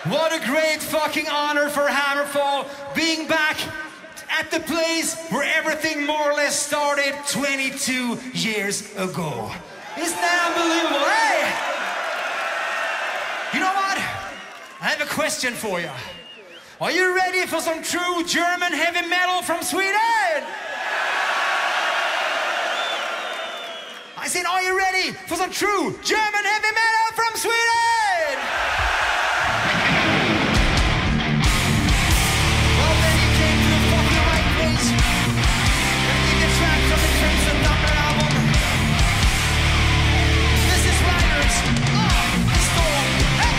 What a great fucking honor for Hammerfall being back at the place where everything more or less started 22 years ago. Isn't that unbelievable, hey? You know what? I have a question for you. Are you ready for some true German heavy metal from Sweden? I said, are you ready for some true German heavy metal from Sweden? Well, then you came to the fucking right place. Gonna give you a track from the Crimson Thunder album. This is Riders of the Storm. Hey!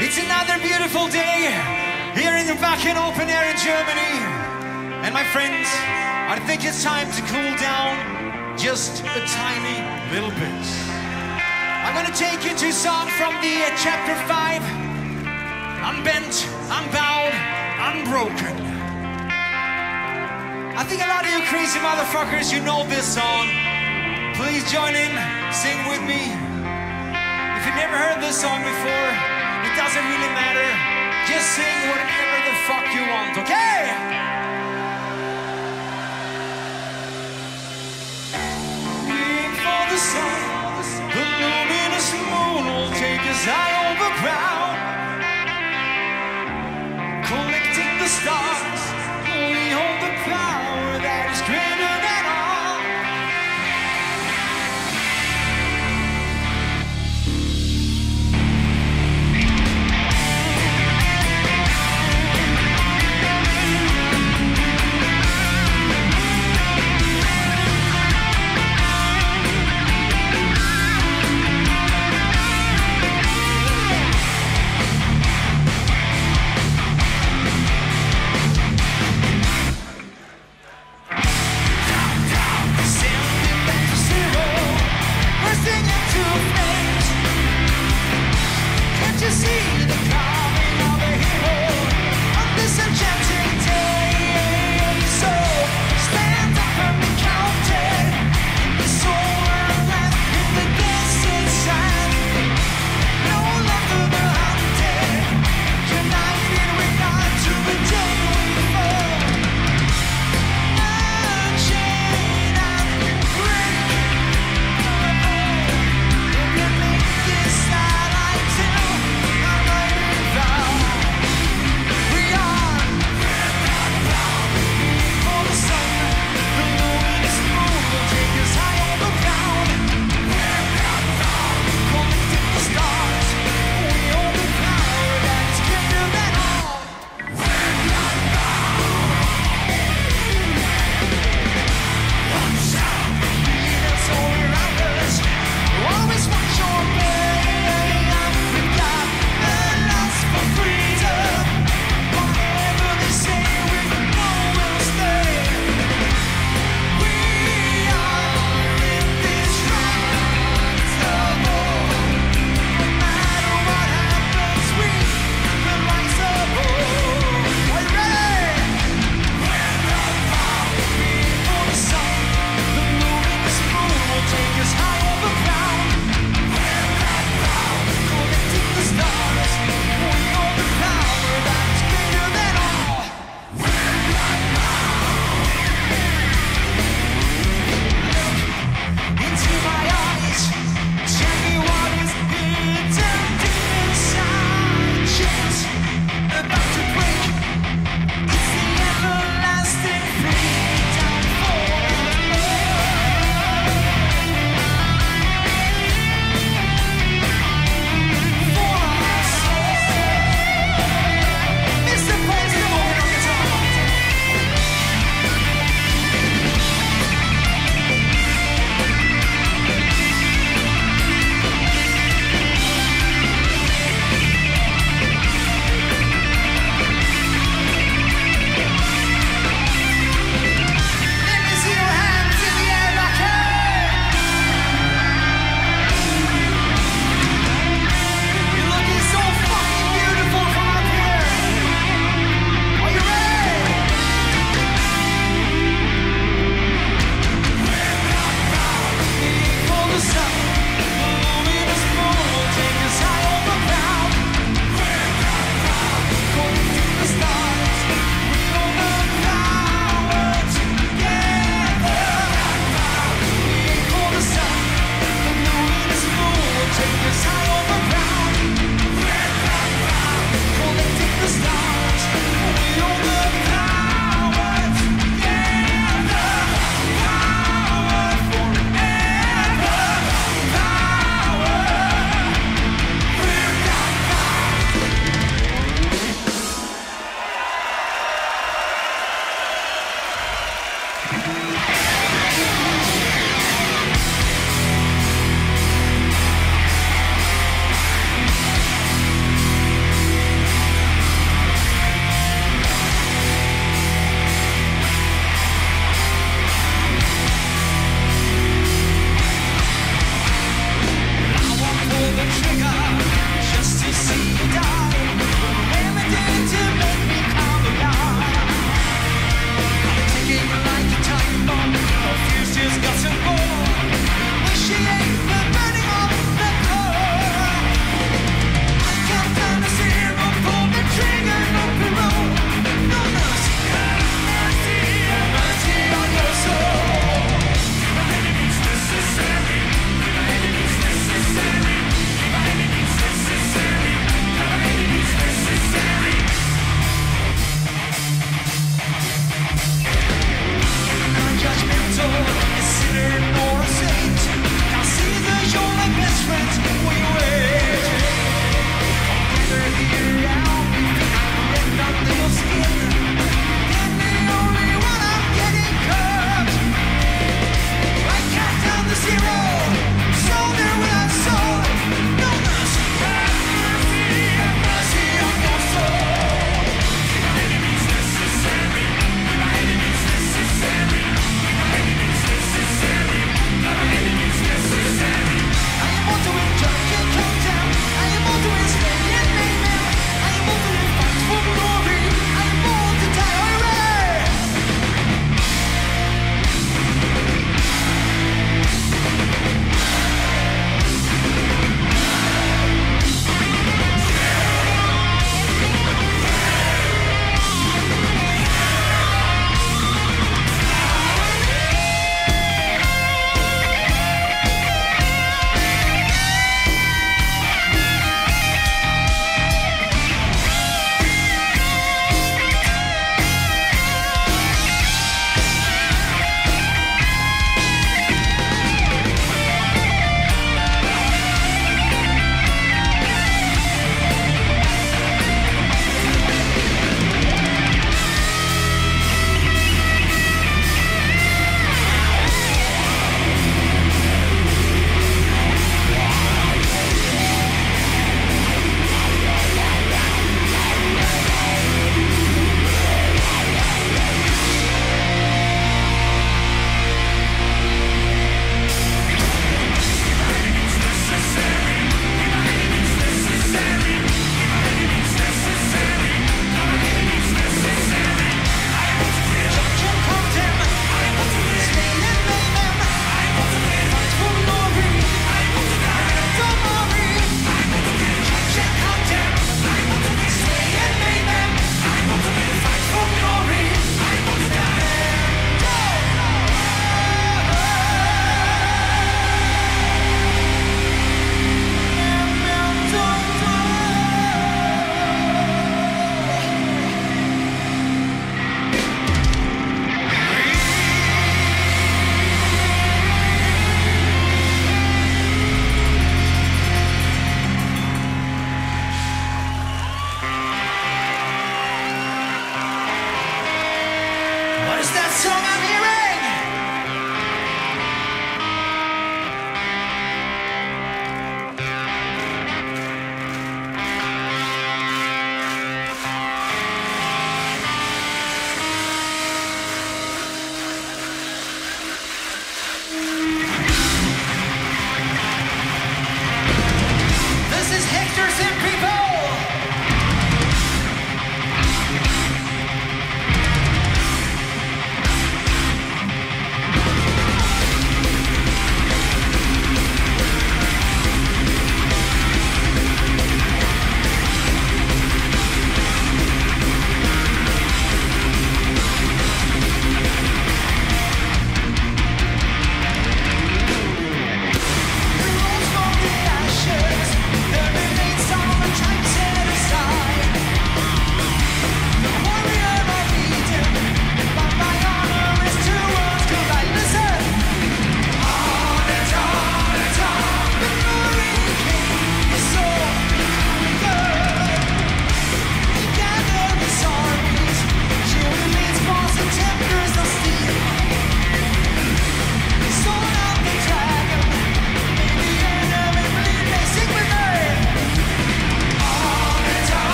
It's another beautiful day here in the Wacken Open Air in Germany. And my friends, I think it's time to cool down just a tiny little bit. I'm gonna take you to a song from the chapter 5. I'm bent, I'm bowed, I'm broken. I think a lot of you crazy motherfuckers, you know this song. Please join in, sing with me. If you've never heard this song before, it doesn't really matter. Just sing whatever the fuck you want, okay? Waiting for the sun, the luminous moon will take us high over ground. Collecting the stars, we hold the power that is greater than all.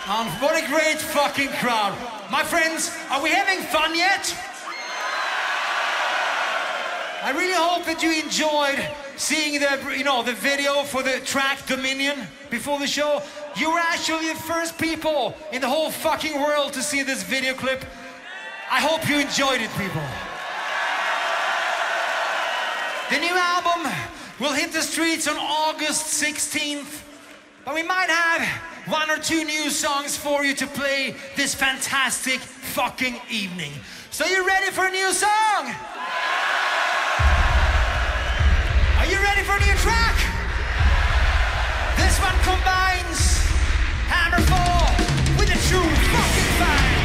What a great fucking crowd. My friends, are we having fun yet? I really hope that you enjoyed seeing the video for the track Dominion before the show. You were actually the first people in the whole fucking world to see this video clip. I hope you enjoyed it, people. The new album will hit the streets on August 16th, but we might have 1 or 2 new songs for you to play this fantastic fucking evening. So you ready for a new song? Are you ready for a new track? This one combines Hammerfall with the true fucking fans.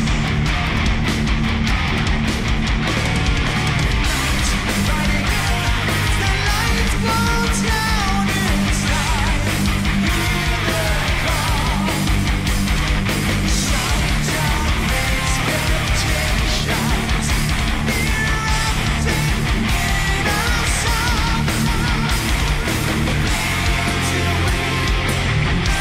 The lights go down inside. Hear the call. Shout out expectations. Erupting in a song. To win.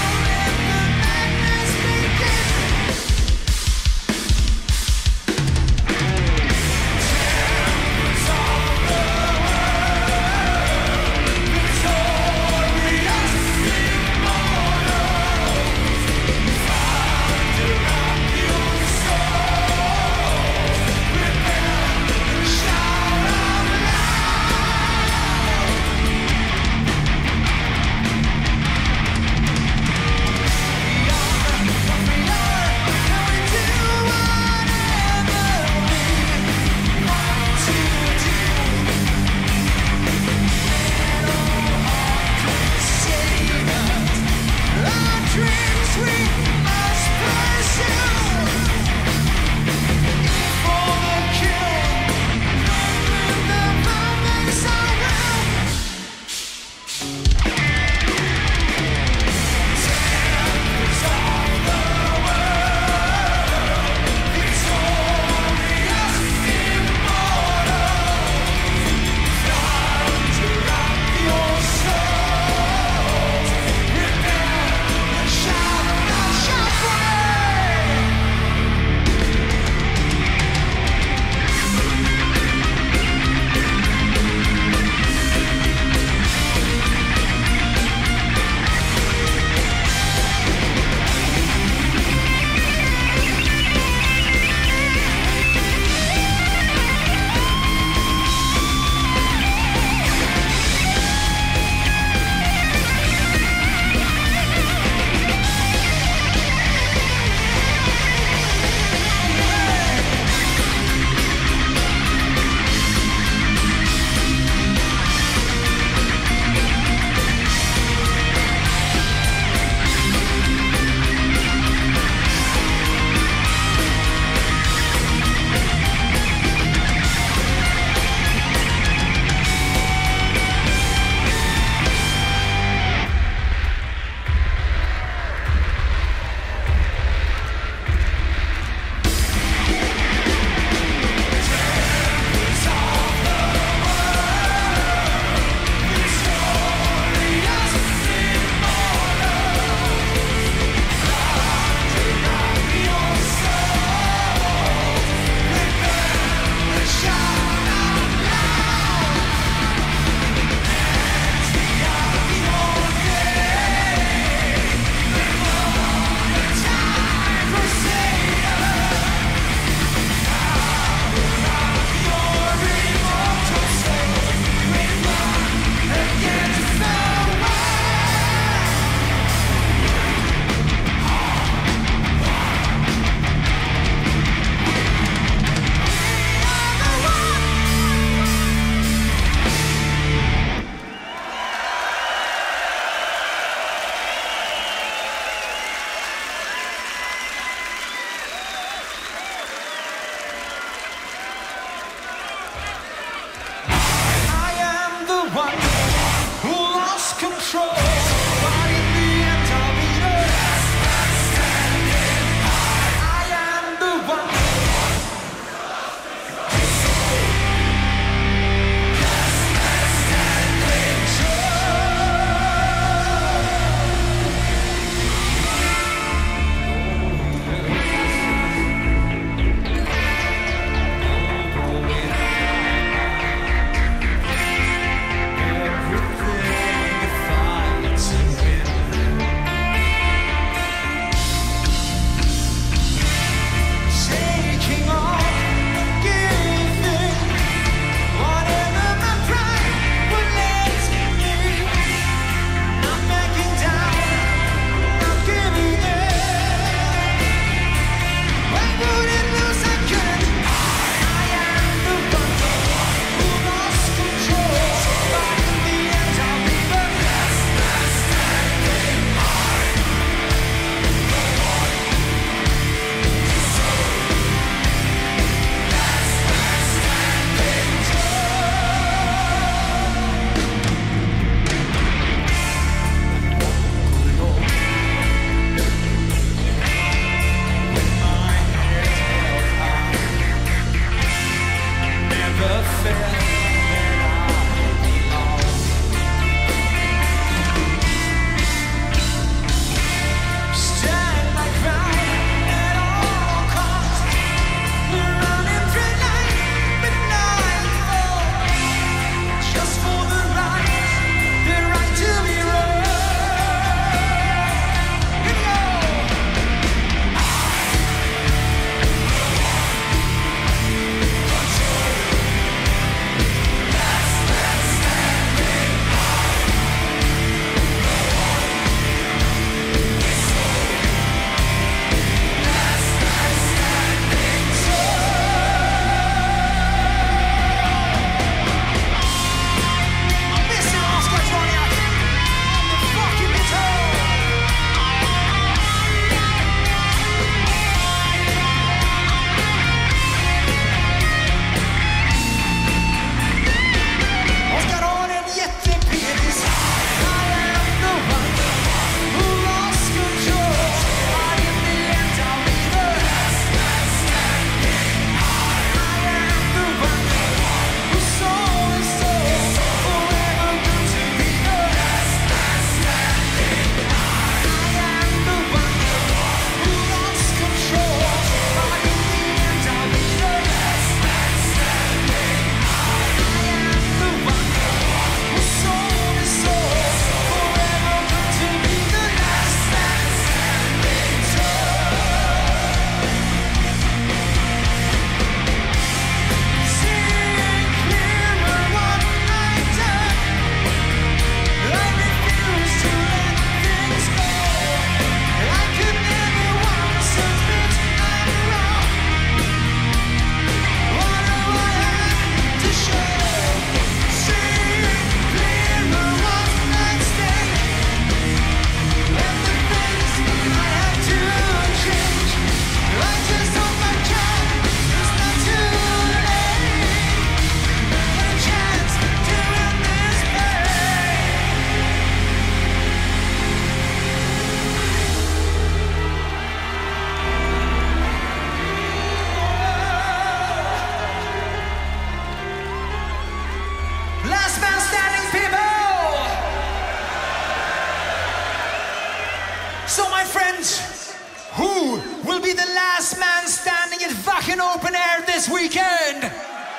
So my friends, who will be the last man standing in fucking open air this weekend?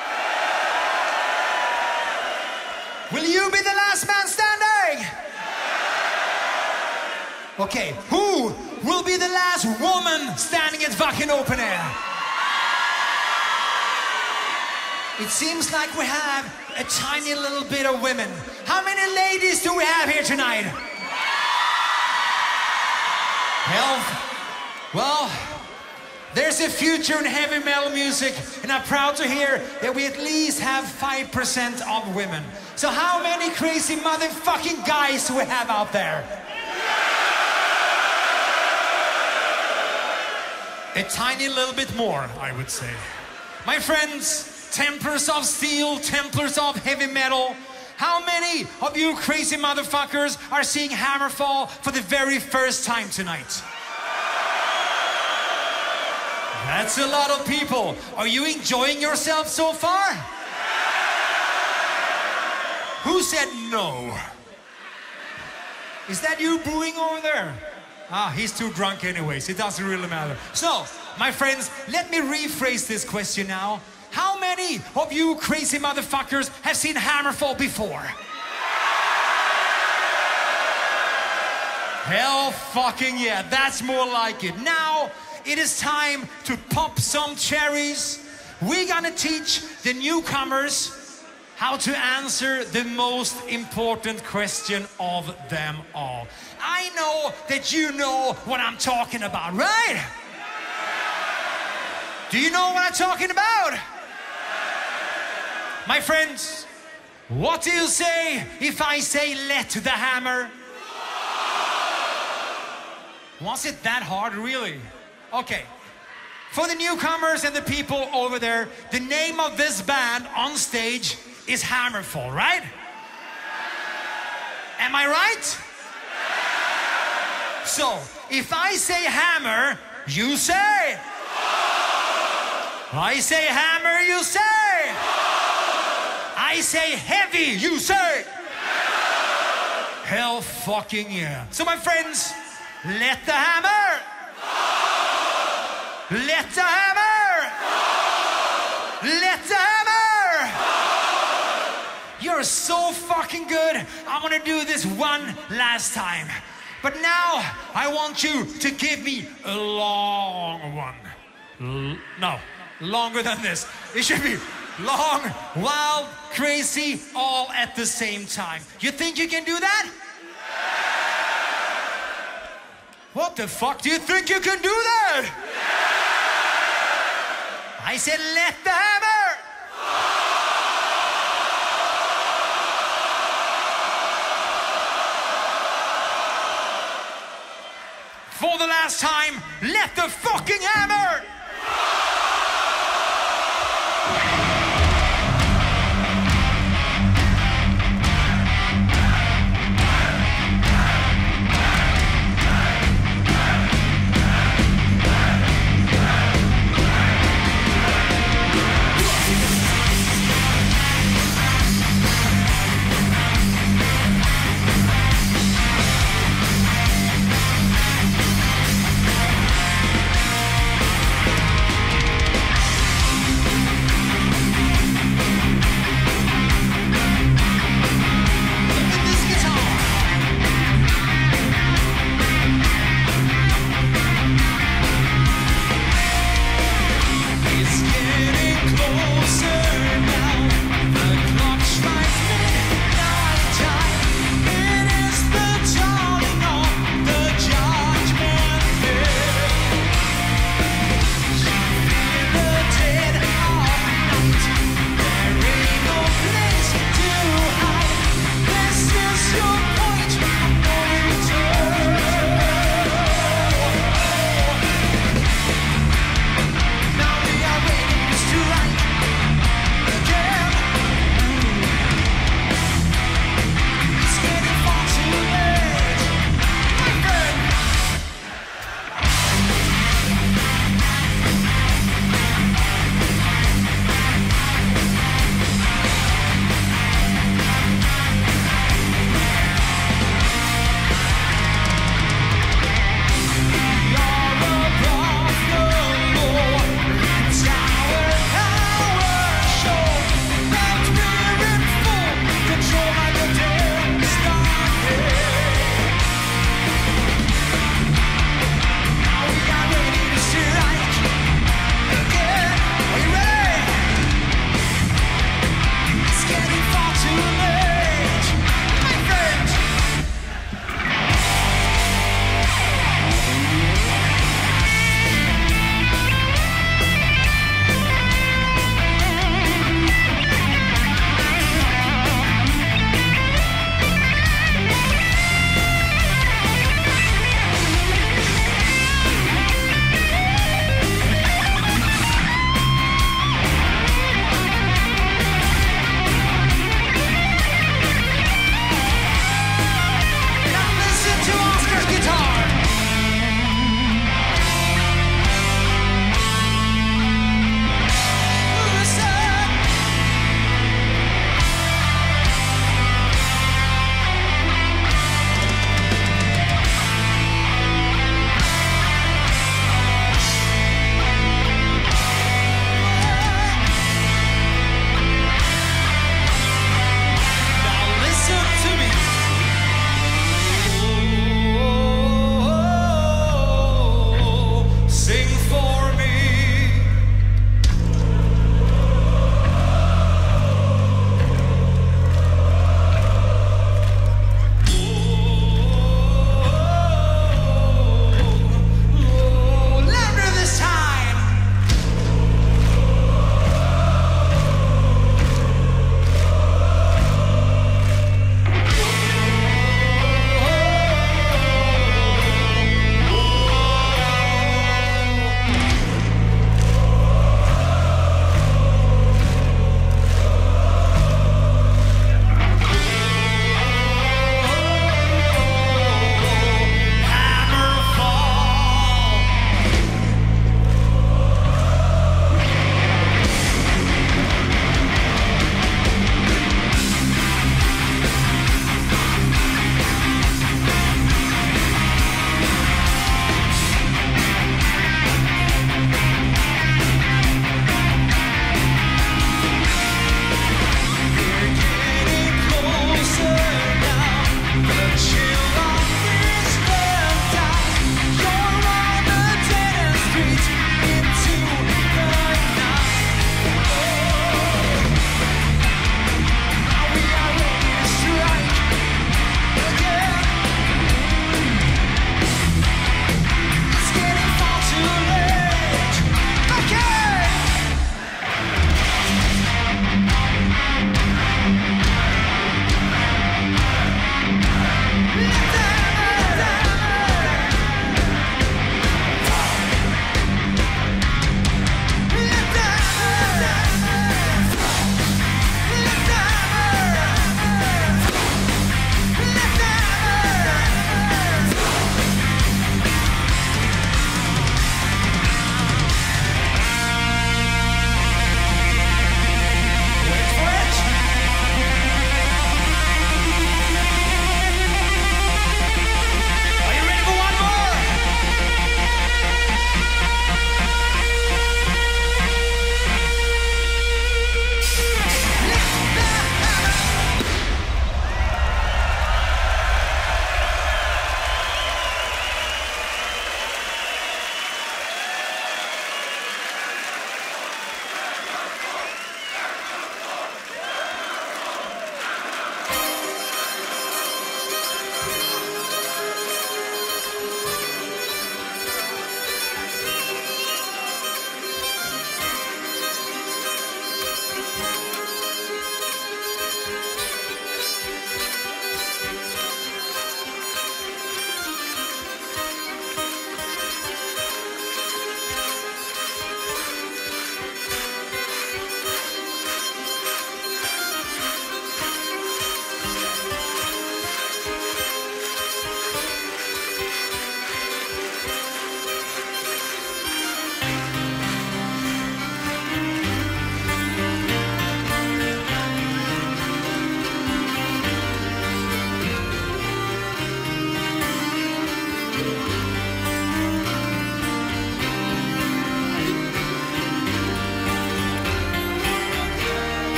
Will you be the last man standing? Okay, who will be the last woman standing in fucking open air? It seems like we have a tiny little bit of women. How many ladies do we have here tonight? Well, there's a future in heavy metal music, and I'm proud to hear that we at least have 5% of women. So how many crazy motherfucking guys do we have out there? A tiny little bit more, I would say. My friends, Templars of Steel, Templars of Heavy Metal, how many of you crazy motherfuckers are seeing Hammerfall for the very first time tonight? That's a lot of people. Are you enjoying yourself so far? Who said no? Is that you booing over there? Ah, he's too drunk anyways. It doesn't really matter. So, my friends, let me rephrase this question now. How many of you crazy motherfuckers have seen Hammerfall before? Hell fucking yeah, that's more like it. Now, it is time to pop some cherries. We're gonna teach the newcomers how to answer the most important question of them all. I know that you know what I'm talking about, right? Do you know what I'm talking about? My friends, what do you say if I say let the hammer? Was it that hard, really? Okay. For the newcomers and the people over there, the name of this band on stage is Hammerfall, right? Am I right? So, if I say hammer, you say. I say hammer, you say. I say heavy, you say. Hell fucking yeah. So my friends, let the hammer. Let the hammer. Let the hammer. You're so fucking good. I'm gonna do this one last time. But now, I want you to give me a long one. No, longer than this. It should be long, wild, crazy, all at the same time. You think you can do that? What the fuck do you think you can do that? I said let the hammer. For the last time, let the fucking hammer!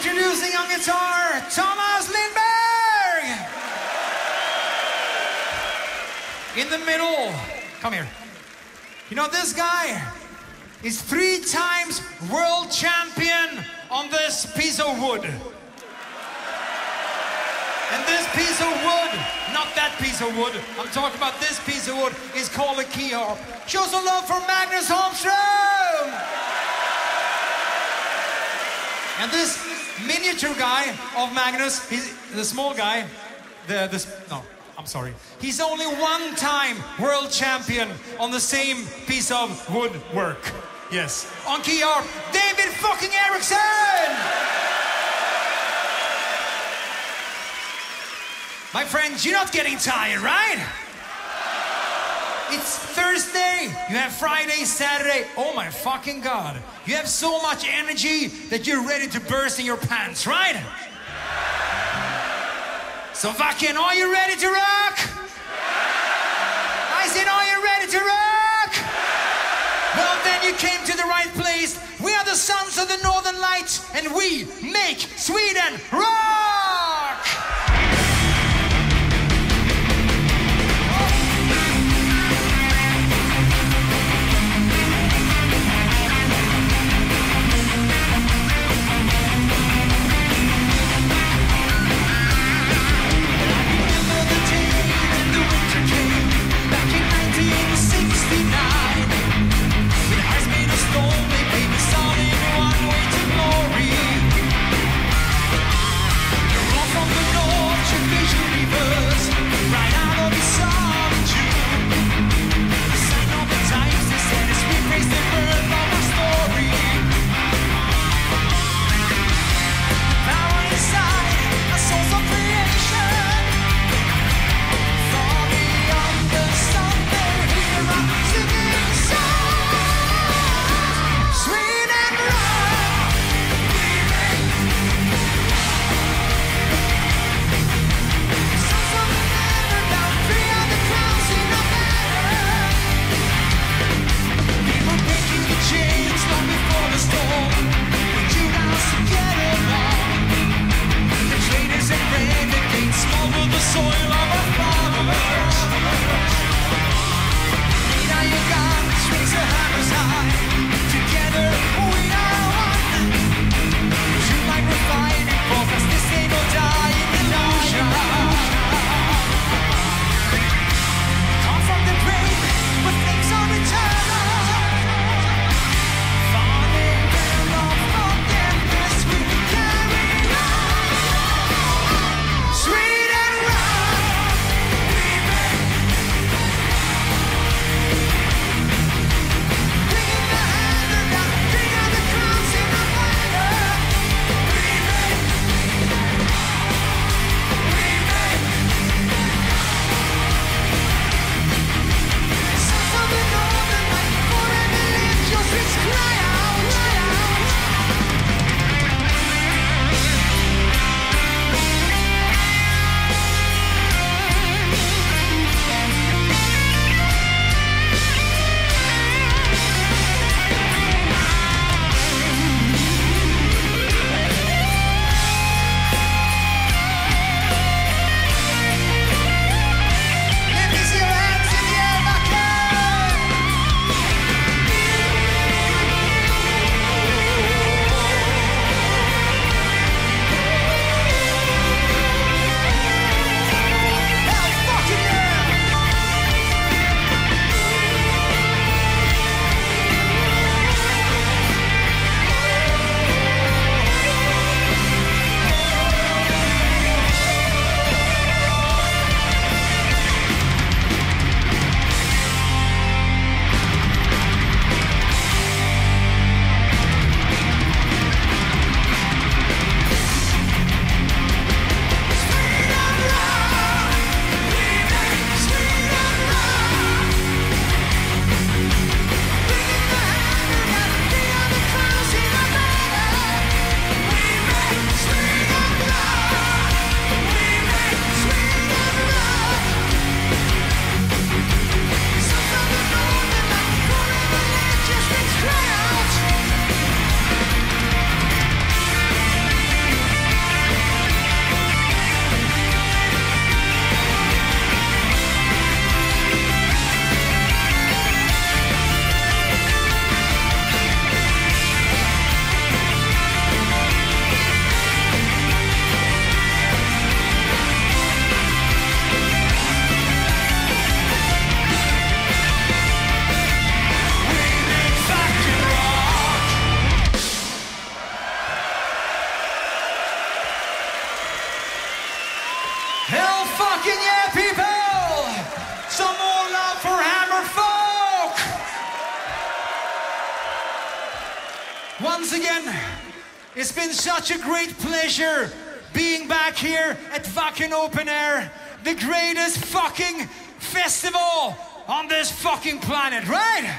Introducing on guitar, Thomas Lindberg! In the middle, come here. You know, this guy is 3 times world champion on this piece of wood. And this piece of wood, not that piece of wood, I'm talking about this piece of wood, is called a key harp. Show some love for Magnus Holmström! And this miniature guy of Magnus, he's the small guy, he's only 1 time world champion on the same piece of woodwork. Yes, on key harp, David fucking Eriksson! My friends, you're not getting tired, right? It's Thursday, you have Friday, Saturday, oh my fucking God. You have so much energy that you're ready to burst in your pants, right? So fucking, are you ready to rock? I said, are you ready to rock? Well, then you came to the right place. We are the Sons of the Northern Lights, and we make Sweden rock! once again, it's been such a great pleasure being back here at Wacken Open Air, the greatest fucking festival on this fucking planet, right?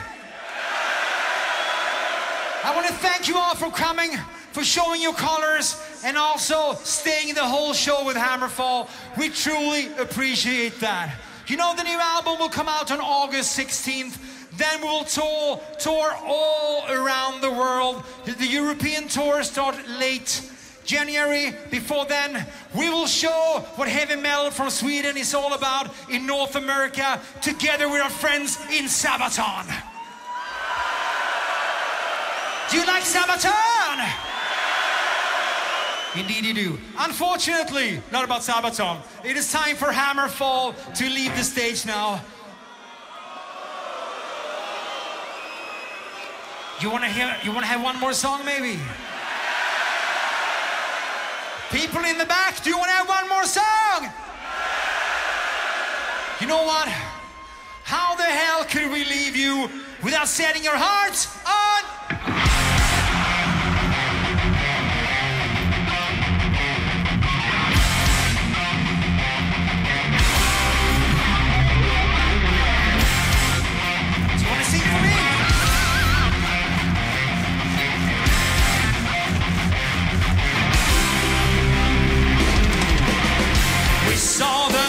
I want to thank you all for coming, for showing your colors, and also staying the whole show with Hammerfall. We truly appreciate that. You know, the new album will come out on August 16th. Then we will tour all around the world. The European tour starts late January. Before then, we will show what heavy metal from Sweden is all about in North America, together with our friends in Sabaton. Do you like Sabaton? Indeed you do. Unfortunately, not about Sabaton. It is time for Hammerfall to leave the stage now. You wanna have one more song maybe? People in the back, do you wanna have one more song? You know what? How the hell could we leave you without setting your hearts on? Do you wanna sing for me? We saw them.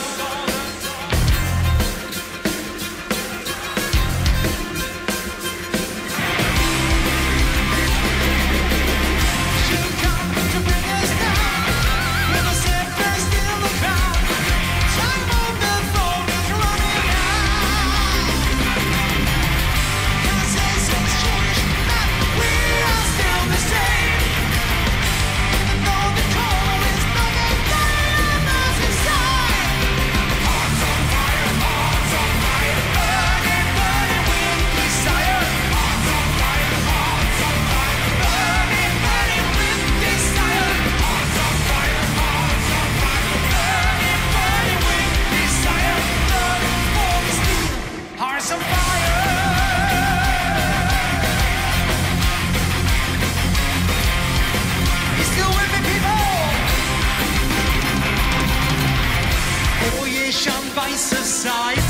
Weiße Seite.